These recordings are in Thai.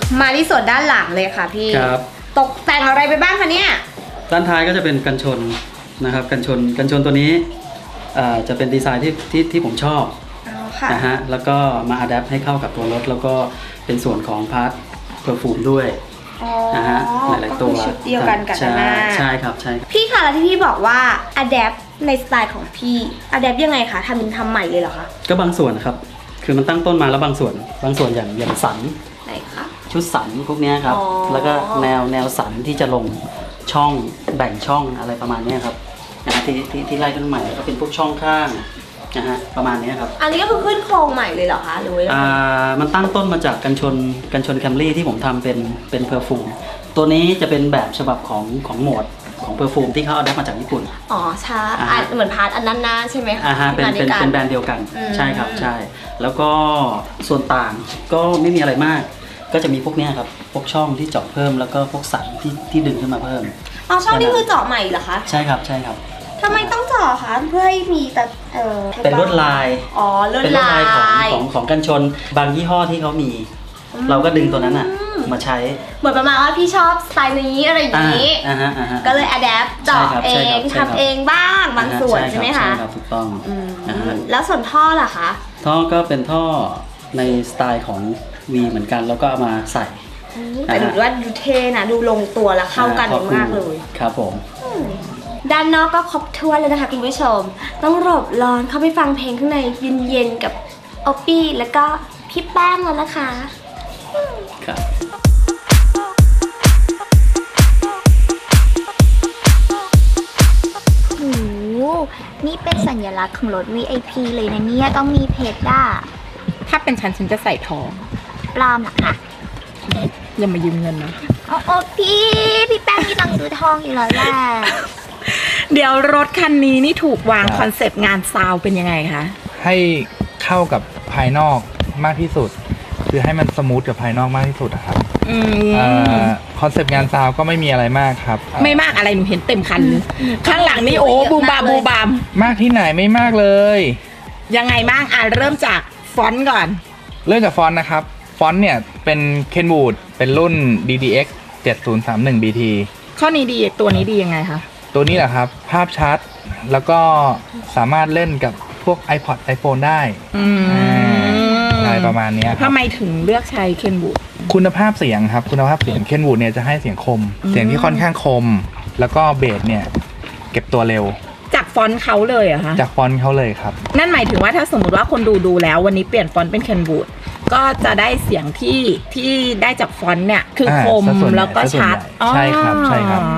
มาที่ส่วนด้านหลังเลยค่ะพี่ครับตกแต่งอะไรไปบ้างคะเนี่ยด้านท้ายก็จะเป็นกันชนนะครับกันชนตัวนี้จะเป็นดีไซน์ที่ผมชอบนะฮะแล้วก็มาอัดแอปให้เข้ากับตัวรถแล้วก็เป็นส่วนของพาร์ทเพอร์ฟูมด้วยนะฮะหลายๆตัวชุดเดียวกันกับหน้าใช่ครับใช่พี่ค่ะแล้วที่พี่บอกว่าอัดแอปในสไตล์ของพี่อัดแอปยังไงคะทำใหม่เลยเหรอคะก็บางส่วนนะครับคือมันตั้งต้นมาแล้วบางส่วนอย่างสันไหนคะชุดสันพวกนี้ครับแล้วก็แนวสันที่จะลงช่องแบ่งช่องอะไรประมาณนี้ครับนะฮะที่ไล่ขึ้นใหม่ก็เป็นพวกช่องข้างนะฮะประมาณนี้ครับอันนี้ก็คือขึ้นโครงใหม่เลยเหรอคะหรือว่ามันตั้งต้นมาจากกันชนแคมรี่ที่ผมทำเป็นเพอร์ฟูมตัวนี้จะเป็นแบบฉบับของโหมดของเพอร์ฟูมที่เขาเอาได้มาจากญี่ปุ่นอ๋อใช่เหมือนพาร์ทอันนั้นนะใช่ไหมคะเป็นแบรนด์เดียวกันใช่ครับใช่แล้วก็ส่วนต่างก็ไม่มีอะไรมากก็จะมีพวกนี้ครับพวกช่องที่เจาะเพิ่มแล้วก็พวกสันที่ดึงขึ้นมาเพิ่มอ๋อช่องนี้คือเจาะใหม่เหรอคะใช่ครับใช่ครับทำไมต้องเจาะคะเพื่อให้มีแต่เป็นลวดลายอ๋อลวดลายของกันชนบางยี่ห้อที่เขามีเราก็ดึงตัวนั้นอะมาใช้เหมือนประมาณว่าพี่ชอบสไตล์นี้อะไรอย่างนี้ก็เลยอัดแอปเจาะเองทำเองบ้างบางส่วนใช่ไหมคะใช่ครับถูกต้องแล้วส่วนท่อล่ะคะท่อก็เป็นท่อในสไตล์ของ V เหมือนกันแล้วก็เอามาใส่แต่ดูว่าดูเท่นะดูลงตัวแล้วเข้ากันมากเลยครับผมด้านนอกก็ครบถ้วนเลยนะคะคุณผู้ชมต้องหลบร้อนเข้าไปฟังเพลงข้างในเย็นๆกับโอปี้แล้วก็พี่แป้งแล้วนะคะครับโอ้นี่เป็นสัญลักษณ์ของรถ VIP เลยนะเนี่ยต้องมีเพชรด้าถ้าเป็นฉันจะใส่ทองปลอมหรอคะอย่ามายืมเงินนะโอ้พี่แป้งมีตังค์ซื้อทองอยู่แล้วแหละเดี๋ยวรถคันนี้นี่ถูกวางคอนเซปต์งานซาวเป็นยังไงคะให้เข้ากับภายนอกมากที่สุดคือให้มันสมูทกับภายนอกมากที่สุดครับคอนเซปต์งานซาวก็ไม่มีอะไรมากครับไม่มากอะไรหนูเห็นเต็มคันเลยข้างหลังนี่โอ้บูมบามมากที่ไหนไม่มากเลยยังไงบ้างเริ่มจากฟอนต์ก่อนเริ่มจากฟอนต์นะครับฟอนต์เนี่ยเป็นเคนวูดเป็นรุ่น DDX 7031 BT ข้อนี้ดีตัวนี้ดียังไงคะตัวนี้แหละครับภาพชัดแล้วก็สามารถเล่นกับพวก iPod iPhone ได้อะไรประมาณนี้ทำไมถึงเลือกใช้เคนวูดคุณภาพเสียงครับคุณภาพเสียงเคนวูดเนี่ยจะให้เสียงคมเสียงที่ค่อนข้างคมแล้วก็เบสเนี่ยเก็บตัวเร็วจากฟอนต์เขาเลยเหรอคะจากฟอนต์เขาเลยครับนั่นหมายถึงว่าถ้าสมมติว่าคนดูแล้ววันนี้เปลี่ยนฟอนต์เป็นเคนวูดก็จะได้เสียงที่ได้จากฟอนต์เนี่ยคือคมแล้วก็ชัดใช่ครับใช่ครับ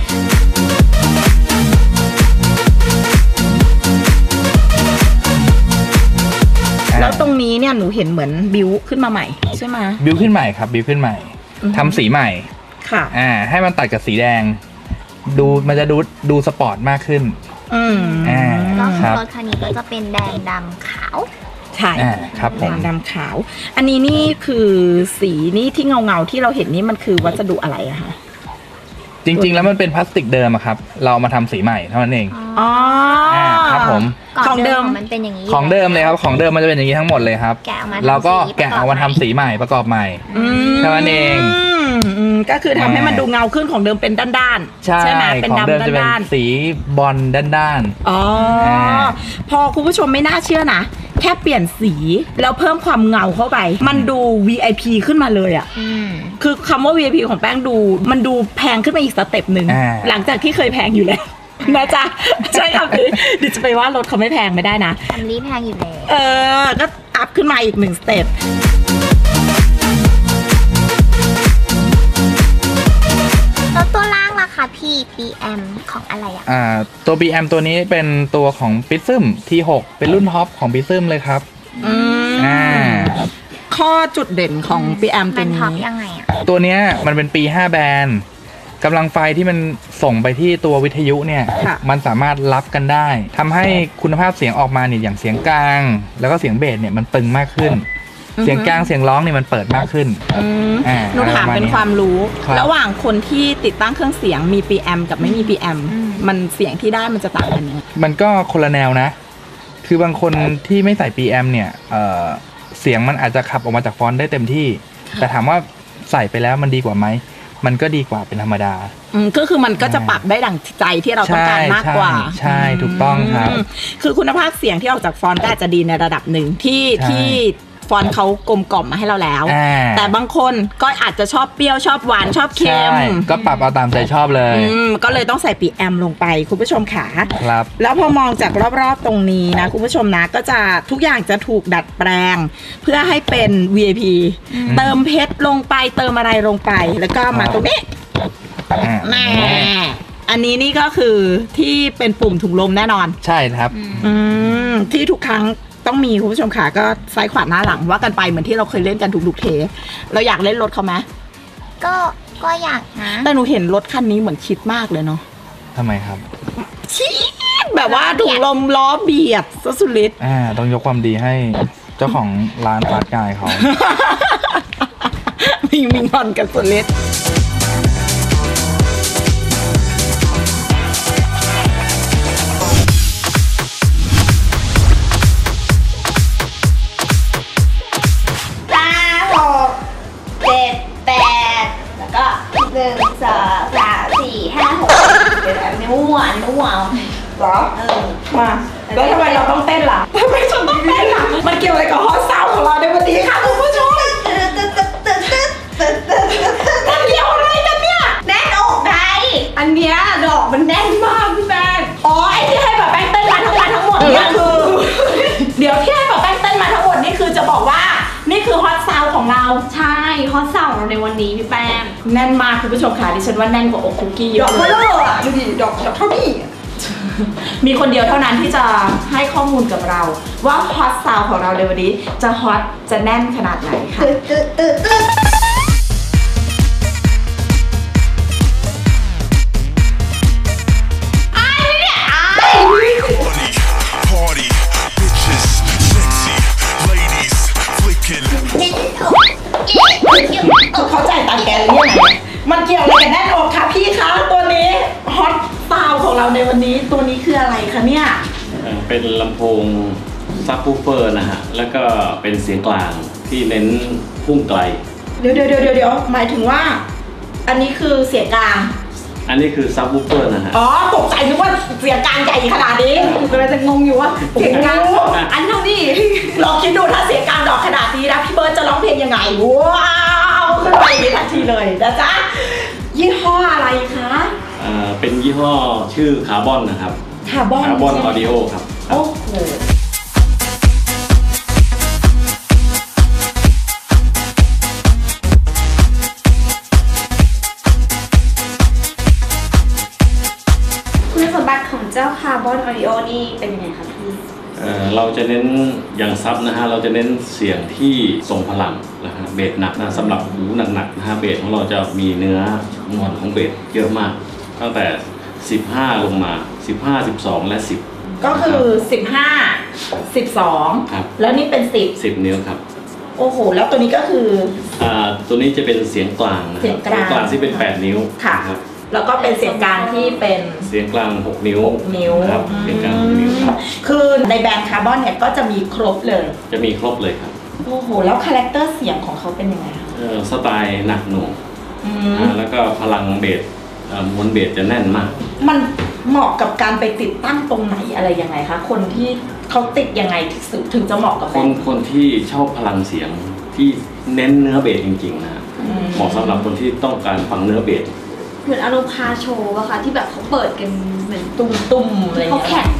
แล้วตรงนี้เนี่ยหนูเห็นเหมือนบิวขึ้นมาใหม่ใช่ไหมบิวขึ้นใหม่ครับบิวขึ้นใหม่ทำสีใหม่ค่ะให้มันตัดกับสีแดงมันจะดูสปอร์ตมากขึ้นแล้วรถคันนี้ก็จะเป็นแดงดำขาวใช่ครับผมดำขาวอันนี้นี่คือสีนี่ที่เงาที่เราเห็นนี่มันคือวัสดุอะไรอะคะจริงๆแล้วมันเป็นพลาสติกเดิมอะครับเรามาทำสีใหม่เท่านั้นเองครับผมของเดิมมันเป็นอย่างนี้ของเดิมเลยครับของเดิมมันจะเป็นอย่างนี้ทั้งหมดเลยครับเราก็แกะเอามาทำสีใหม่ประกอบใหม่เท่านั้นเองก็คือทำให้มันดูเงาขึ้นของเดิมเป็นด้านๆใช่ไหมเป็นดำด้านสีบอลด้านๆอ๋อพอคุณผู้ชมไม่น่าเชื่อนะแค่เปลี่ยนสีแล้วเพิ่มความเงาเข้าไปมันดู VIP ขึ้นมาเลยอ่ะคือคำว่า VIP ของแป้งมันดูแพงขึ้นมาอีกสเต็ปหนึ่งหลังจากที่เคยแพงอยู่แล้วนะจ๊ะใช่ครับดิจะไปว่ารถเขาไม่แพงไม่ได้นะอันนี้แพงอยู่แล้วก็อัพขึ้นมาอีก1สเต็ปแล้วตัวล่างล่ะคะพี่ BM ของอะไรตัว BM ตัวนี้เป็นตัวของ Prism T6 เป็นรุ่นท็อปของ Prism เลยครับข้อจุดเด่นของ BM ตัวนี้ยังไงตัวนี้มันเป็นปี5แบนด์กำลังไฟที่มันส่งไปที่ตัววิทยุเนี่ยมันสามารถรับกันได้ทำให้คุณภาพเสียงออกมาเนี่ยอย่างเสียงกลางแล้วก็เสียงเบสเนี่ยมันตึงมากขึ้นเสียงกลางเสียงร้องเนี่ยมันเปิดมากขึ้นหนูถามเป็นความรู้ระหว่างคนที่ติดตั้งเครื่องเสียงมี PM กับไม่มี PM มันเสียงที่ได้มันจะต่างกันยังไงมันก็คนละแนวนะคือบางคนที่ไม่ใส่ PM เนี่ยเสียงมันอาจจะขับออกมาจากฟอนต์ได้เต็มที่แต่ถามว่าใส่ไปแล้วมันดีกว่าไหมมันก็ดีกว่าเป็นธรรมดาก็คือมันก็จะปรับได้ดั่งใจที่เราต้องการมากกว่าใช่ถูกต้องครับคือคุณภาพเสียงที่ออกจากฟอนต์ก็อาจจะดีในระดับหนึ่งที่ฟอนต์เขากลมกล่อมมาให้เราแล้วแต่บางคนก็อาจจะชอบเปรี้ยวชอบหวานชอบเค็มก็ปรับเอาตามใจชอบเลยก็เลยต้องใส่ปีแอมลงไปคุณผู้ชมขาครับแล้วพอมองจากรอบๆตรงนี้นะคุณผู้ชมนะก็จะทุกอย่างจะถูกดัดแปลงเพื่อให้เป็น VIP เติมเพชรลงไปเติมอะไรลงไปแล้วก็มาตรงนี้แม่อันนี้นี่ก็คือที่เป็นปุ่มถุงลมแน่นอนใช่ครับที่ทุกครั้งต้องมีคุณผู้ชมค่ะก็ซ้ายขวาหน้าหลังว่ากันไปเหมือนที่เราเคยเล่นกันทุกๆเทปเราอยากเล่นรถเขาไหมก็อยากนะแต่หนูเห็นรถคันนี้เหมือนชิดมากเลยเนาะทำไมครับชิดแบบว่าถุงลมล้อเบียดสุดฤทธิ์ต้องยกความดีให้เจ้าของร้านฟาสต์กายเขามีงอนกันสุดฤทธิ์ 1 2 3 4 5 6เดี๋ยวนิ้วหวานเหรอมาแล้วทำไมเราต้องเต้นล่ะทำไมฉันต้องเต้นล่ะมันเกี่ยวอะไรกับฮอตซาวของเราในวันนี้ค่ะคุณผู้ชมมันเกี่ยวอะไรกันเนี่ยแน่นอกไงอันเนี้ยดอกมันแน่นมากพี่แป้งไอ้ที่ให้แบบแป้งเต้นมาทั้งวันทั้งหมดเนี่ยคือเดี๋ยวที่ให้แบบแป้งเต้นมาทั้งหมดนี่คือจะบอกว่านี่คือฮอตซาวของเราใช่ฮอตซาวของเราในวันนี้พี่แป้งแน่นมากคุณผู้ชมค่ะดิฉันว่าแน่นกว่าอกคุกกี้เยอะเลยดอกดูดิดอกเท่านี้มีคนเดียวเท่านั้นที่จะให้ข้อมูลกับเราว่าฮอตซาวของเราในวันนี้จะฮอตจะแน่นขนาดไหนค่ะเขาจ่ายตังค์แกหรือยังไงมันเกี่ยวอะไรกันแน่นอกคะพี่คะตัวนี้ฮอตซาวของเราในวันนี้ตัวนี้คืออะไรคะเนี่ยเป็นลำโพงซับวูฟเฟอร์นะฮะแล้วก็เป็นเสียงกลางที่เน้นพุ่งไกลเดี๋ยวหมายถึงว่าอันนี้คือเสียงกลางอันนี้คือซับวูฟเฟอร์นะฮะตกใจนึกว่าเสียงกลางใหญ่ขนาดนี้กำลังจะงงอยู่ว่าเสียงกลางอันเท่านี้ลองคิดดูถ้าเสียงกลางดอกขนาดนี้นะพี่เบิร์ดจะร้องเพลงยังไงว้าวขึ้นไปในทันทีเลยนะจ๊ะยี่ห้ออะไรคะเป็นยี่ห้อชื่อคาร์บอนนะครับคาร์บอนออดิโอครับโอ้โหคุณสมบัติของเจ้าคาร์บอนออดิโอนี่เป็นยังไงคะพี่เราจะเน้นอย่างซับนะฮะเราจะเน้นเสียงที่ทรงพลังนะฮะเบสหนักนะสำหรับหูหนักๆนะฮะเบสของเราจะมีเนื้อนวลของเบสเยอะมากตั้งแต่15ลงมา15 12และ10 ก็คือ15 12 ครับแล้วนี่เป็น 10นิ้วครับโอ้โหแล้วตัวนี้ก็คือตัวนี้จะเป็นเสียงกลางเสียงกลางที่เป็น8นิ้วค่ะแล้วก็เป็นเสียงกลางที่เป็นเสียงกลาง6นิ้วครับเสียงกลาง6นิ้วครับคือในแบรนด์คาร์บอนเนี่ยก็จะมีครบเลยจะมีครบเลยครับโอ้โหแล้วคาแรคเตอร์เสียงของเขาเป็นยังไงคะสไตล์หนักหน่วงแล้วก็พลังเบสมวลเบสจะแน่นมากมันเหมาะกับการไปติดตั้งตรงไหนอะไรยังไงคะคนที่เขาติดยังไงถึงจะเหมาะกับคนที่ชอบพลังเสียงที่เน้นเนื้อเบสจริงๆนะเหมาะสำหรับคนที่ต้องการฟังเนื้อเบสเหมือนอารมณ์คาโชว์อะค่ะที่แบบเขาเปิดกันเหมือนตุ้มๆอะไรเขาแข่ง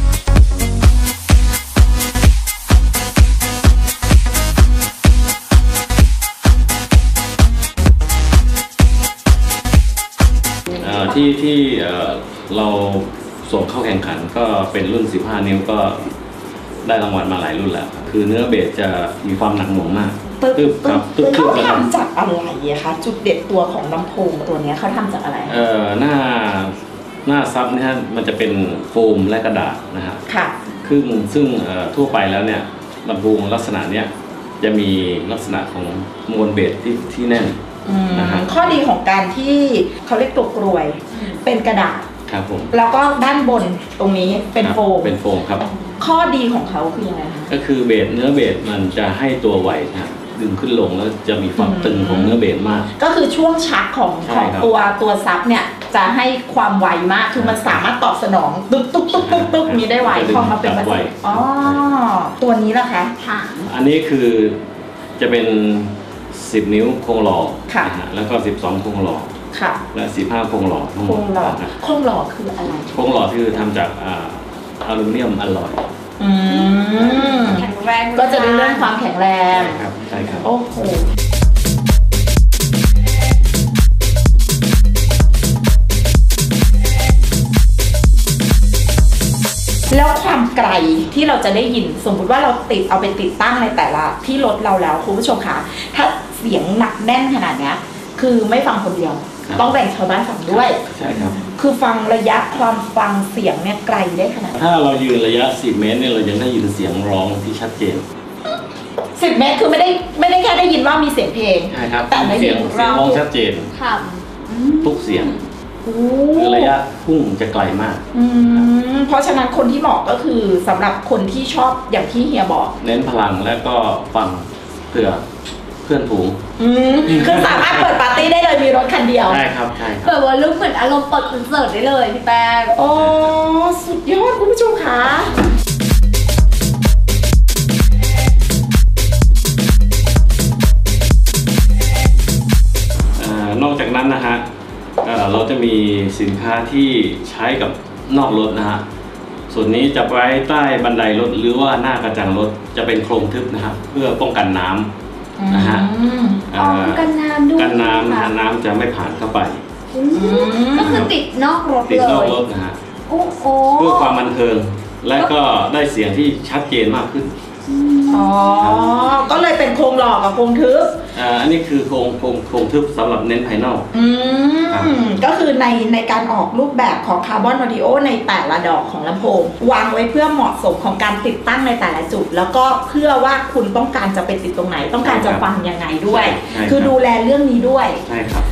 ที่เราส่งเข้าแข่งขันก็เป็นรุ่น15นิ้วก็ได้รางวัลมาหลายรุ่นแล้วคือเนื้อเบสจะมีความหนักหน่วงมากเขาทำจากอะไรคะจุดเด็ดตัวของลำโพงตัวนี้เขาทำจากอะไรหน้าซับเนี่ยมันจะเป็นโฟมและกระดาษนะฮะค่ะซึ่งทั่วไปแล้วเนี่ยลำโพงลักษณะเนี้ยจะมีลักษณะของมวลเบสที่แน่นนะฮะข้อดีของการที่เขาเรียกตัวกรวยเป็นกระดาษครับผมแล้วก็ด้านบนตรงนี้เป็นโฟมครับข้อดีของเขาคือยังไงคะก็คือเนื้อเบสมันจะให้ตัวไวนะดึงขึ้นลงแล้วจะมีความตึงของเนื้อเบสมากก็คือช่วงชักของตัวซับเนี่ยจะให้ความไวมากคือมันสามารถตอบสนองตุ๊กนี้ได้ไวพอมาเป็นแบบอ๋อตัวนี้ล่ะคะอันนี้คือจะเป็น10 นิ้วโครงหล่อแล้วก็12โครงหล่อและ15โครงหล่อโครงหล่อคืออะไรโครงหล่อคือทำจากอลูมิเนียมอลลอยแข็งแรงก็จะได้เรื่องความแข็งแรงใช่ครับโอ้โหแล้วความไกลที่เราจะได้ยินสมมติว่าเราเอาไปติดตั้งในแต่ละที่รถเราแล้วคุณผู้ชมคะถ้าเสียงหนักแน่นขนาดนี้คือไม่ฟังคนเดียวต้องแบ่งชาวบ้านฟังด้วยใช่ครับคือฟังระยะความฟังเสียงเนี่ยไกลได้ขนาดถ้าเรายืนระยะ10 เมตรเนี่ยเรายังได้ยินเสียงร้องที่ชัดเจน 10 เมตรคือไม่ได้แค่ได้ยินว่ามีเสียงเพลงใช่ครับแต่ได้ยินร้องชัดเจนทุกเสียงคือระยะพุ่งจะไกลมากเพราะฉะนั้นคนที่เหมาะก็คือสำหรับคนที่ชอบอย่างที่เฮียบอกเน้นพลังและก็ฟังเพื่อเพื่อนฝูงคือสามารถเปิดปาร์ตี้ได้เลยมีรถคันเดียวใช่ครับใช่เปิดวอลลุ่มเหมือนอารมณ์เปิดคอนเสิร์ตได้เลยพี่แป้งโอ้สุดยอดคุณผู้ชมคะนอกจากนั้นนะฮะเราจะมีสินค้าที่ใช้กับนอกรถนะฮะส่วนนี้จะไว้ใต้บันไดรถหรือว่าหน้ากระจังรถจะเป็นโครงทึบนะครับเพื่อป้องกันน้ำนะฮะกันน้ำด้วยกันน้ำนะน้ำจะไม่ผ่านเข้าไปก็คือติดนอกรถเลยติดนอกรถนะฮะเพื่อความบันเทิงและก็ได้เสียงที่ชัดเจนมากขึ้นก็เลยเป็นโครงหล่อกับโครงทึบอันนี้คือโครงทึบสำหรับเน้นภายนอกก็คือในการออกรูปแบบของคาร์บอนออดิโอในแต่ละดอกของลำโพงวางไว้เพื่อเหมาะสมของการติดตั้งในแต่ละจุดแล้วก็เพื่อว่าคุณต้องการจะไปติดตรงไหนต้องการจะฟังยังไงด้วยคือดูแลเรื่องนี้ด้วยใช่ครับ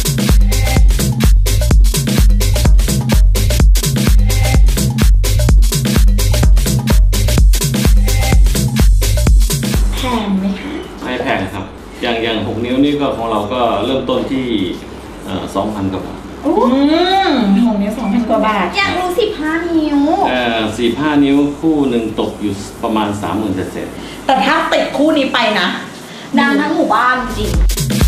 แพงไหมคะไม่แพงครับอย่าง6 นิ้วนี่ก็ของเราก็เริ่มต้นที่2,000 กว่าบาท 6 นิ้ว 2,000 กว่าบาทอยากรู้15 นิ้ว 15 นิ้วคู่หนึ่งตกอยู่ประมาณ 30,000 เศษแต่ถ้าติดคู่นี้ไปนะดังทั้งหมู่บ้านจริง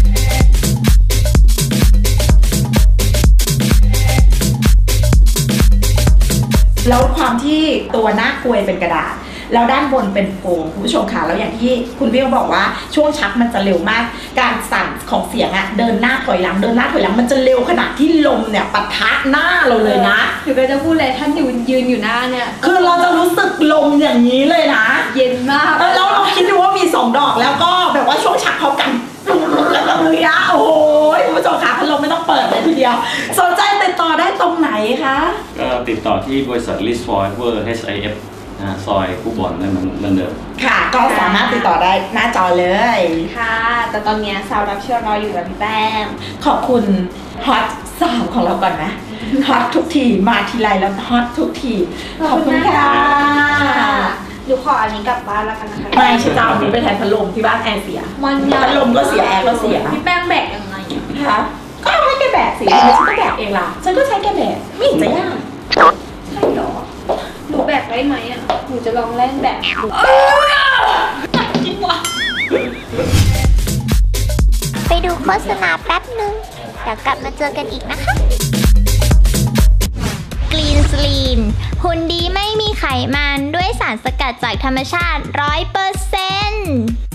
แล้วความที่ตัวหน้ากลวยเป็นกระดาษแล้วด้านบนเป็นโฟมคุณผู้ชมค่ะแล้วอย่างที่คุณพี่บอกว่าช่วงชักมันจะเร็วมากการสั่นของเสียงอะเดินหน้าถอยหลังมันจะเร็วขนาดที่ลมเนี่ยปะทะหน้าเราเลยนะคือก็จะพูดเลยท่านยืนอยู่หน้าเนี่ยคือเราจะรู้สึกลมอย่างนี้เลยนะเย็นมากแล้วเราคิดดูว่ามี2 ดอกแล้วก็แบบว่าช่วงชักพร้อมกันเลยอะโอ้ยคุณผู้ชมค่ะพัดลมไม่ต้องเปิดเลยทีเดียวสนใจติดต่อได้ตรงไหนคะก็ติดต่อที่บริษัท List Forever HIFซอยคู่บอลนั่นมันเดิมค่ะก็สามารถติดต่อได้หน้าจอเลยค่ะแต่ตอนนี้สาวรับเชื่อรออยู่กับพี่แป้งขอบคุณฮอตสาวของเราก่อนนะฮอตทุกทีมาทีไรแล้วฮอตทุกทีขอบคุณค่ะหนูขออันนี้กลับบ้านแล้วกันนะคะไม่ใช่จ้าหนูไปแทนพัดลมที่บ้านแอร์เสียพัดลมก็เสียแอร์ก็เสียพี่แป้งแบกยังไงคะก็ให้แกแบกสิฉันก็แบกเองล่ะฉันก็ใช้แกแบกไม่เห็นจะยากใช่หรอหนูแบกได้ไหมอ่ะหนูจะลองเล่นแบกดูจริงวะไปดูโฆษณาแป๊บนึงเดี๋ยวกลับมาเจอกันอีกนะคะกรีนสลีนหุ่นดีไม่มีไขมันด้วยสารสกัดจากธรรมชาติ 100%